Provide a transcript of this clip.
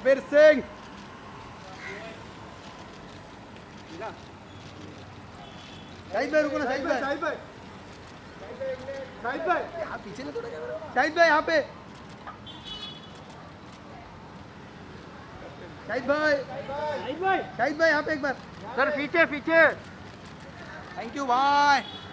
कबीर सिंह, शाहिद भाई रुको ना, शाहिद भाई, शाहिद भाई, शाहिद भाई यहाँ पीछे ना थोड़ा, शाहिद भाई यहाँ पे, शाहिद भाई, शाहिद भाई, शाहिद भाई यहाँ पे एक बार सर, पीछे पीछे। थैंक यू भाई।